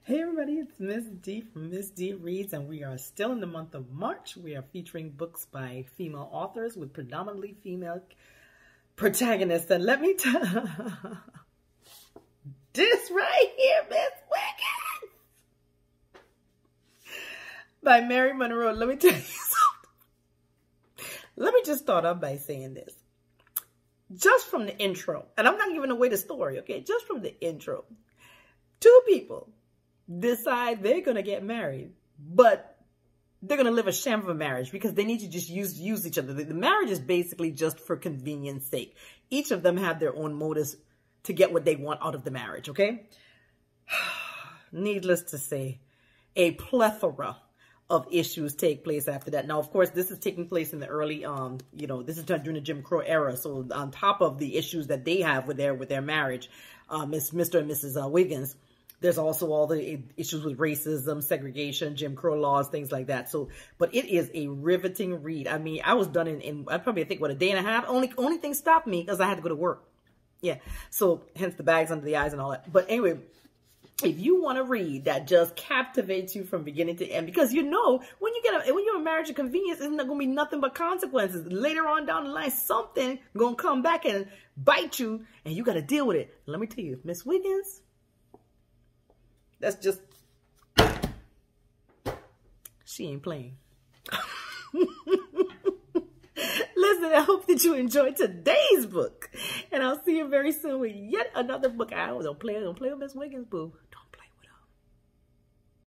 Hey everybody, it's Miss D from Miss Dee Reads, and we are still in the month of March. We are featuring books by female authors with predominantly female protagonists. And let me tell this right here, Miss Wiggins, by Mary Monroe. Let me tell you something. Let me just start off by saying this. Just from the intro, and I'm not giving away the story, okay? Just from the intro, two people decide they're going to get married, but they're going to live a sham of a marriage because they need to just use each other. The marriage is basically just for convenience sake. Each of them have their own motives to get what they want out of the marriage, okay? Needless to say, a plethora of issues take place after that. Now, of course, this is taking place in the early, this is during the Jim Crow era. So on top of the issues that they have with their marriage, Mr. and Mrs. Wiggins, there's also all the issues with racism, segregation, Jim Crow laws, things like that. So, but it is a riveting read. I mean, I was done in I probably think, what, a day and a half? Only thing stopped me because I had to go to work. Yeah. So hence the bags under the eyes and all that. But anyway, if you want to read that just captivates you from beginning to end, because you know, when you're in marriage of convenience, it's not going to be nothing but consequences. Later on down the line, something going to come back and bite you, and you got to deal with it. Let me tell you, Miss Wiggins, that's just, she ain't playing. Listen, I hope that you enjoyed today's book. And I'll see you very soon with yet another book. I don't play with Miss Wiggins, boo.